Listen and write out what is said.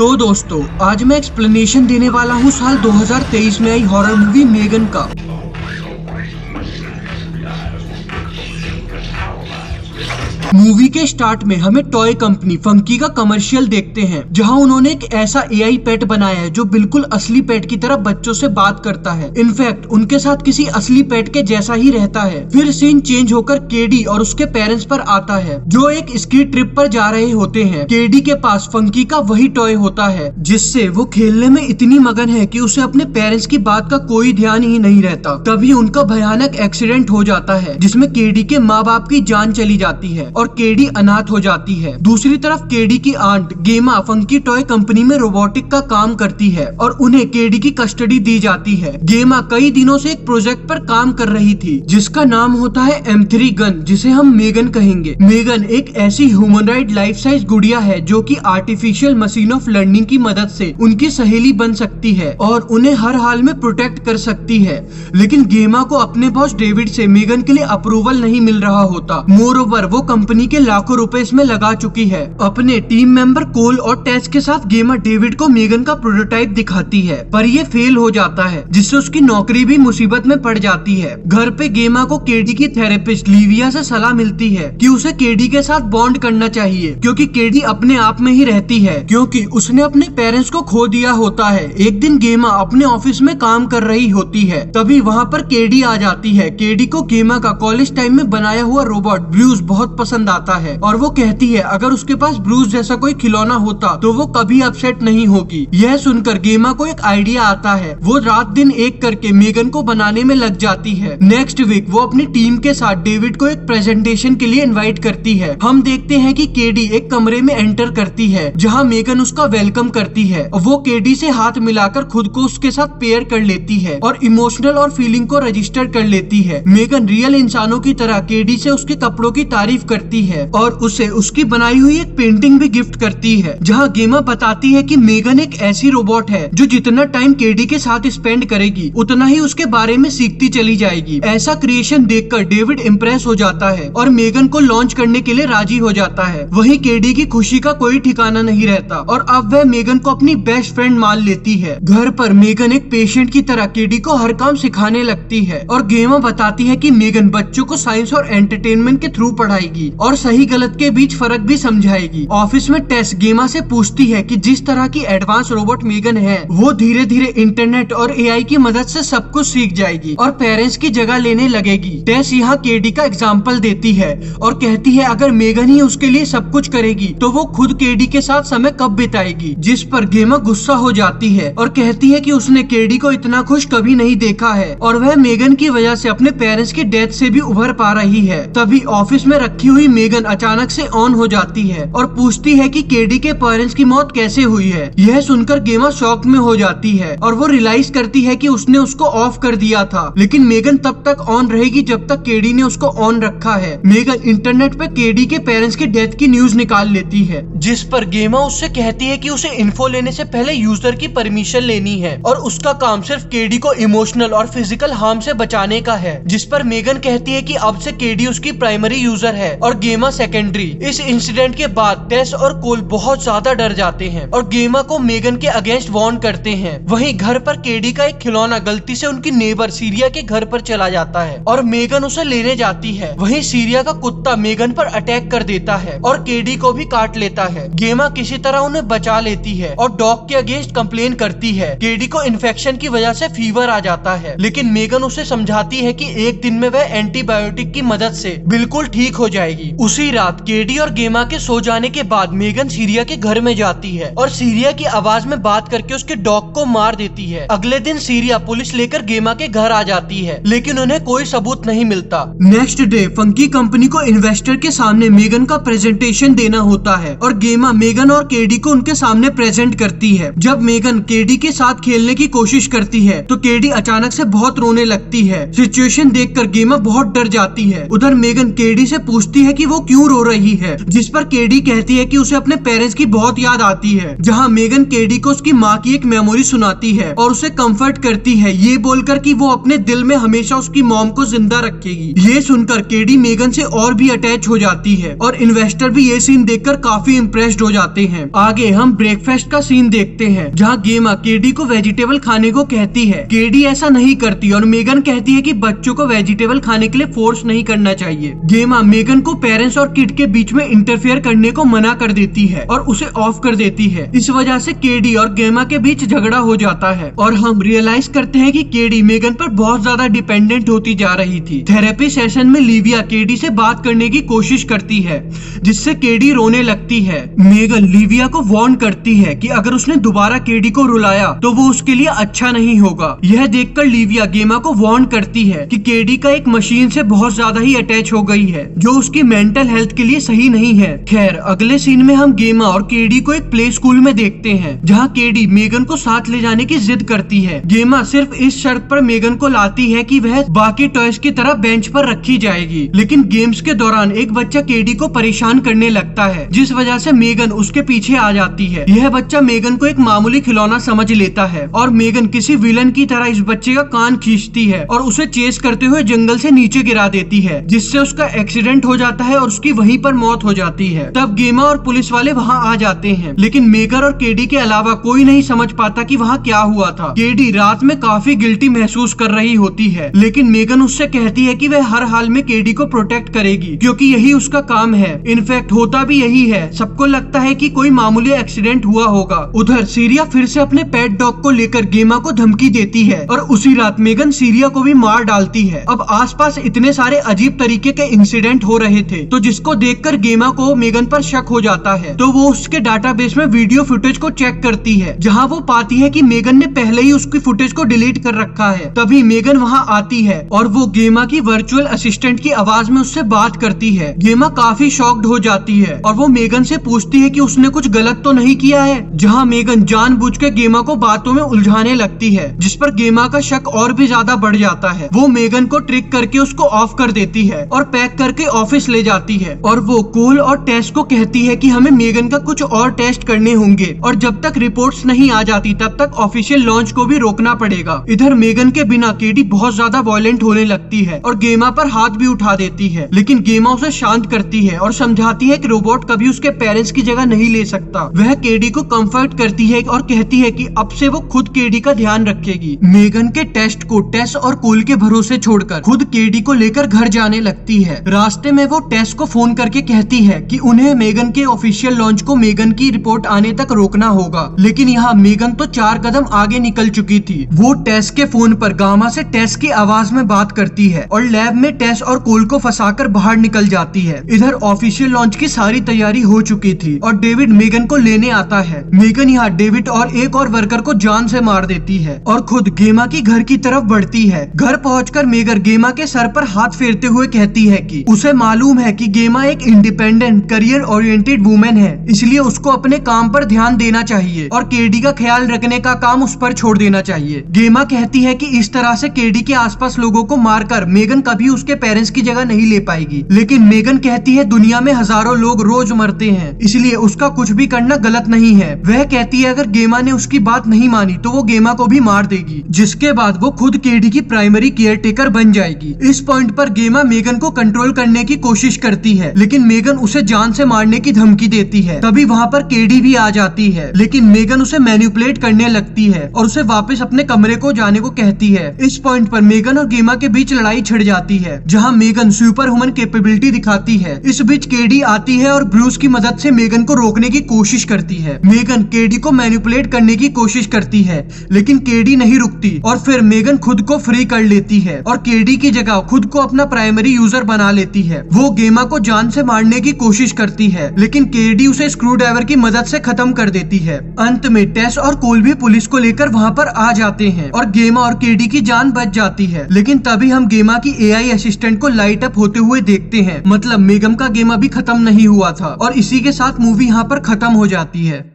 तो दोस्तों आज मैं एक्सप्लेनेशन देने वाला हूँ साल 2023 में आई हॉरर मूवी मेगन का। मूवी के स्टार्ट में हमें टॉय कंपनी फंकी का कमर्शियल देखते हैं, जहां उन्होंने एक ऐसा एआई पेट बनाया है जो बिल्कुल असली पेट की तरह बच्चों से बात करता है। इनफैक्ट उनके साथ किसी असली पेट के जैसा ही रहता है। फिर सीन चेंज होकर केडी और उसके पेरेंट्स पर आता है, जो एक स्की ट्रिप पर जा रहे होते हैं। केडी के पास फंकी का वही टॉय होता है, जिससे वो खेलने में इतनी मगन है कि उसे अपने पेरेंट्स की बात का कोई ध्यान ही नहीं रहता। तभी उनका भयानक एक्सीडेंट हो जाता है, जिसमें केडी के माँ बाप की जान चली जाती है और केडी अनाथ हो जाती है। दूसरी तरफ केडी की aunt Gemma Funky toy company में रोबोटिक का काम करती है और उन्हें केडी की कस्टडी दी जाती है। गेमा कई दिनों से एक प्रोजेक्ट पर काम कर रही थी, जिसका नाम होता है M3 गन, जिसे हम मेगन कहेंगे। मेगन एक ऐसी ह्यूमनॉइड लाइफ साइज गुड़िया है जो कि आर्टिफिशियल मशीन ऑफ लर्निंग की मदद से उनकी सहेली बन सकती है और उन्हें हर हाल में प्रोटेक्ट कर सकती है। लेकिन गेमा को अपने बॉस डेविड से मेगन के लिए अप्रूवल नहीं मिल रहा होता। मोरओवर वो कंपनी के लाखों रुपए इसमें लगा चुकी है। अपने टीम मेंबर कोल और टेस के साथ गेमा डेविड को मेगन का प्रोटोटाइप दिखाती है, पर ये फेल हो जाता है, जिससे उसकी नौकरी भी मुसीबत में पड़ जाती है। घर पे गेमा को केडी की थेरेपिस्ट लिविया से सलाह मिलती है कि उसे केडी के साथ बॉन्ड करना चाहिए, क्योंकि केडी अपने आप में ही रहती है, क्योंकि उसने अपने पेरेंट्स को खो दिया होता है। एक दिन गेमा अपने ऑफिस में काम कर रही होती है, तभी वहाँ पर केडी आ जाती है। केडी को गेमा का कॉलेज टाइम में बनाया हुआ रोबोट ब्रूस बहुत पसंद आता है और वो कहती है अगर उसके पास ब्रूस जैसा कोई खिलौना होता तो वो कभी अपसेट नहीं होगी। यह सुनकर गेमा को एक आइडिया आता है। वो रात दिन एक करके मेगन को बनाने में लग जाती है। नेक्स्ट वीक वो अपनी टीम के साथ डेविड को एक प्रेजेंटेशन के लिए इनवाइट करती है। हम देखते हैं कि केडी एक कमरे में एंटर करती है, जहां मेगन उसका वेलकम करती है। वो केडी से हाथ मिलाकर खुद को उसके साथ पेयर कर लेती है और इमोशनल और फीलिंग को रजिस्टर कर लेती है। मेगन रियल इंसानों की तरह केडी से उसके कपड़ों की तारीफ करती है और उसे उसकी बनाई हुई एक पेंटिंग भी गिफ्ट करती है, जहां गेमा बताती है कि मेगन एक ऐसी रोबोट है जो जितना टाइम केडी के साथ स्पेंड करेगी उतना ही उसके बारे में सीखती चली जाएगी। ऐसा क्रिएशन देखकर डेविड इम्प्रेस हो जाता है और मेगन को लॉन्च करने के लिए राजी हो जाता है। वहीं केडी की खुशी का कोई ठिकाना नहीं रहता और अब वह मेगन को अपनी बेस्ट फ्रेंड मान लेती है। घर पर मेगन एक पेशेंट की तरह केडी को हर काम सिखाने लगती है और गेमा बताती है कि मेगन बच्चों को साइंस और एंटरटेनमेंट के थ्रू पढ़ाएगी और सही गलत के बीच फर्क भी समझाएगी। ऑफिस में टेस गेमा से पूछती है कि जिस तरह की एडवांस रोबोट मेगन है, वो धीरे धीरे इंटरनेट और एआई की मदद से सब कुछ सीख जाएगी और पेरेंट्स की जगह लेने लगेगी। टेस यहाँ केडी का एग्जाम्पल देती है और कहती है अगर मेगन ही उसके लिए सब कुछ करेगी तो वो खुद केडी के साथ समय कब बिताएगी। जिस पर गेमा गुस्सा हो जाती है और कहती है कि उसने केडी को इतना खुश कभी नहीं देखा है और वह मेगन की वजह से अपने पेरेंट्स की डेथ से भी उभर पा रही है। तभी ऑफिस में रखी हुई मेगन अचानक से ऑन हो जाती है और पूछती है कि केडी के पेरेंट्स की मौत कैसे हुई है। यह सुनकर गेमा शॉक में हो जाती है और वो रियलाइज करती है कि उसने उसको ऑफ कर दिया था, लेकिन मेगन तब तक ऑन रहेगी जब तक केडी ने उसको ऑन रखा है। मेगन इंटरनेट पे केडी के पेरेंट्स की डेथ की न्यूज निकाल लेती है, जिस पर गेमा उससे कहती है कि उसे इन्फो लेने से पहले यूजर की परमिशन लेनी है और उसका काम सिर्फ केडी को इमोशनल और फिजिकल हार्म से बचाने का है। जिस पर मेगन कहती है कि अब से केडी उसकी प्राइमरी यूजर है और गेमा सेकेंडरी। इस इंसिडेंट के बाद टेस और कोल बहुत ज्यादा डर जाते हैं और गेमा को मेगन के अगेंस्ट वार्न करते हैं। वहीं घर पर केडी का एक खिलौना गलती से उनकी नेबर सीरिया के घर पर चला जाता है और मेगन उसे लेने जाती है। वहीं सीरिया का कुत्ता मेगन पर अटैक कर देता है और केडी को भी काट लेता है। गेमा किसी तरह उन्हें बचा लेती है और डॉग के अगेंस्ट कंप्लेन करती है। केडी को इन्फेक्शन की वजह से फीवर आ जाता है, लेकिन मेगन उसे समझाती है कि एक दिन में वह एंटीबायोटिक की मदद से बिल्कुल ठीक हो जाएगी। उसी रात केडी और गेमा के सो जाने के बाद मेगन सीरिया के घर में जाती है और सीरिया की आवाज में बात करके उसके डॉग को मार देती है। अगले दिन सीरिया पुलिस लेकर गेमा के घर आ जाती है, लेकिन उन्हें कोई सबूत नहीं मिलता। नेक्स्ट डे फंकी कंपनी को इन्वेस्टर के सामने मेगन का प्रेजेंटेशन देना होता है और गेमा मेगन और केडी को उनके सामने प्रेजेंट करती है। जब मेगन केडी के साथ खेलने की कोशिश करती है तो केडी अचानक से बहुत रोने लगती है। सिचुएशन देखकर गेमा बहुत डर जाती है। उधर मेगन केडी से पूछती है है कि वो क्यों रो रही है, जिस पर केडी कहती है कि उसे अपने पेरेंट्स की बहुत याद आती है। जहाँ मेगन केडी को उसकी माँ की एक मेमोरी सुनाती है और उसे कंफर्ट करती है, ये बोलकर कि वो अपने दिल में हमेशा उसकी मॉम को जिंदा रखेगी। ये सुनकर केडी मेगन से और भी अटैच हो जाती है और इन्वेस्टर भी ये सीन देखकर काफी इम्प्रेस्ड हो जाते हैं। आगे हम ब्रेकफास्ट का सीन देखते हैं, जहाँ गेमा केडी को वेजिटेबल खाने को कहती है। केडी ऐसा नहीं करती और मेगन कहती है कि बच्चों को वेजिटेबल खाने के लिए फोर्स नहीं करना चाहिए। गेमा मेगन को पेरेंट्स और किड के बीच में इंटरफेयर करने को मना कर देती है और उसे ऑफ कर देती है। इस वजह से केडी और गेमा के बीच झगड़ा हो जाता है और हम रियलाइज करते हैं कि केडी मेगन पर बहुत ज्यादा डिपेंडेंट होती जा रही थी। थेरेपी सेशन में लिविया केडी से बात करने की कोशिश करती है, जिससे केडी रोने लगती है। मेगन लिविया को वार्न करती है कि अगर उसने दोबारा केडी को रुलाया तो वो उसके लिए अच्छा नहीं होगा। यह देखकर लिविया गेमा को वार्न करती है कि केडी का एक मशीन से बहुत ज्यादा ही अटैच हो गई है, जो उसकी मेंटल हेल्थ के लिए सही नहीं है। खैर, अगले सीन में हम गेमा और केडी को एक प्ले स्कूल में देखते हैं, जहाँ केडी मेगन को साथ ले जाने की जिद करती है। गेमा सिर्फ इस शर्त पर मेगन को लाती है कि वह बाकी टॉयज की तरह बेंच पर रखी जाएगी। लेकिन गेम्स के दौरान एक बच्चा केडी को परेशान करने लगता है, जिस वजह से मेगन उसके पीछे आ जाती है। यह बच्चा मेगन को एक मामूली खिलौना समझ लेता है और मेगन किसी विलन की तरह इस बच्चे का कान खींचती है और उसे चेस करते हुए जंगल से नीचे गिरा देती है, जिससे उसका एक्सीडेंट हो जाता है और उसकी वहीं पर मौत हो जाती है। तब गेमा और पुलिस वाले वहाँ आ जाते हैं, लेकिन मेगन और केडी के अलावा कोई नहीं समझ पाता कि वहाँ क्या हुआ था। केडी रात में काफी गिल्टी महसूस कर रही होती है, लेकिन मेगन उससे कहती है कि वह हर हाल में केडी को प्रोटेक्ट करेगी, क्योंकि यही उसका काम है। इनफैक्ट होता भी यही है। सबको लगता है कि कोई मामूली एक्सीडेंट हुआ होगा। उधर सीरिया फिर से अपने पेट डॉग को लेकर गेमा को धमकी देती है और उसी रात मेगन सीरिया को भी मार डालती है। अब आसपास इतने सारे अजीब तरीके के इंसिडेंट हो रहे थे, तो जिसको देखकर गेमा को मेगन पर शक हो जाता है। तो वो उसके डाटाबेस में वीडियो फुटेज को चेक करती है, जहाँ वो पाती है कि मेगन ने पहले ही उसकी फुटेज को डिलीट कर रखा है। तभी मेगन वहाँ आती है और वो गेमा की वर्चुअल असिस्टेंट की आवाज में उससे बात करती है। गेमा काफी शॉक्ड हो जाती है और वो मेगन से पूछती है कि उसने कुछ गलत तो नहीं किया है, जहाँ मेगन जानबूझ के गेमा को बातों में उलझाने लगती है, जिस पर गेमा का शक और भी ज्यादा बढ़ जाता है। वो मेगन को ट्रिक करके उसको ऑफ कर देती है और पैक करके ऑफिस ले जाती है और वो कोल और टेस को कहती है कि हमें मेगन का कुछ और टेस्ट करने होंगे और जब तक रिपोर्ट्स नहीं आ जाती तब तक ऑफिशियल लॉन्च को भी रोकना पड़ेगा। इधर मेगन के बिना केडी बहुत ज्यादा वायलेंट होने लगती है और गेमा पर हाथ भी उठा देती है, लेकिन गेमा उसे शांत करती है और समझाती है कि रोबोट कभी उसके पेरेंट्स की जगह नहीं ले सकता। वह केडी को कंफर्ट करती है और कहती है कि अब से वो खुद केडी का ध्यान रखेगी। मेगन के टेस्ट को टेस और कोल के भरोसे छोड़कर खुद केडी को लेकर घर जाने लगती है। रास्ते में वो टेस को फोन करके कहती है कि उन्हें मेगन के ऑफिशियल लॉन्च को मेगन की रिपोर्ट आने तक रोकना होगा, लेकिन यहाँ मेगन तो 4 कदम आगे निकल चुकी थी। वो टेस के फोन पर गामा से टेस की आवाज में बात करती है और लैब में टेस और कोल को फंसाकर बाहर निकल जाती है। इधर ऑफिशियल लॉन्च की सारी तैयारी हो चुकी थी और डेविड मेगन को लेने आता है। मेगन यहाँ डेविड और एक और वर्कर को जान से मार देती है और खुद गेमा की घर की तरफ बढ़ती है। घर पहुंचकर मेगन गेमा के सर पर हाथ फेरते हुए कहती है कि उसे मालूम है कि गेमा एक इंडिपेंडेंट करियर ओरिएंटेड वुमेन है, इसलिए उसको अपने काम पर ध्यान देना चाहिए और केडी का ख्याल रखने का काम उस पर छोड़ देना चाहिए। गेमा कहती है कि इस तरह से केडी के आसपास लोगों को मारकर मेगन कभी उसके पेरेंट्स की जगह नहीं ले पाएगी, लेकिन मेगन कहती है दुनिया में हजारों लोग रोज मरते हैं, इसलिए उसका कुछ भी करना गलत नहीं है। वह कहती है अगर गेमा ने उसकी बात नहीं मानी तो वो गेमा को भी मार देगी, जिसके बाद वो खुद केडी की प्राइमरी केयरटेकर बन जाएगी। इस पॉइंट पर गेमा मेगन को कंट्रोल करने की कोशिश करती है, लेकिन मेगन उसे जान से मारने की धमकी देती है। तभी वहाँ पर केडी भी आ जाती है, लेकिन मेगन उसे मैनिपुलेट करने लगती है और उसे वापस अपने कमरे को जाने को कहती है। इस पॉइंट पर मेगन और गेमा के बीच लड़ाई छिड़ जाती है, जहाँ मेगन सुपर ह्यूमन कैपेबिलिटी दिखाती है। इस बीच केडी आती है और ब्रूस की मदद से मेगन को रोकने की कोशिश करती है। मेगन केडी को मैनिपुलेट करने की कोशिश करती है, लेकिन केडी नहीं रुकती और फिर मेगन खुद को फ्री कर लेती है और केडी की जगह खुद को अपना प्राइमरी यूजर बना लेती है। वो गेमा को जान से मारने की कोशिश करती है, लेकिन केडी उसे स्क्रू ड्राइवर की मदद से खत्म कर देती है। अंत में टेस और कोल भी पुलिस को लेकर वहाँ पर आ जाते हैं और गेमा और केडी की जान बच जाती है। लेकिन तभी हम गेमा की एआई असिस्टेंट को लाइट अप होते हुए देखते हैं, मतलब मेगन का गेमा भी खत्म नहीं हुआ था और इसी के साथ मूवी यहाँ पर खत्म हो जाती है।